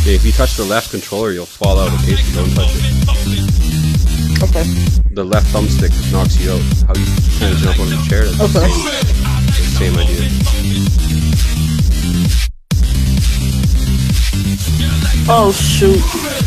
Yeah, if you touch the left controller, you'll fall out. Okay, so don't touch it. Okay. The left thumbstick knocks you out. How you kind of jump on the chair? That's Okay. the same idea. Oh shoot.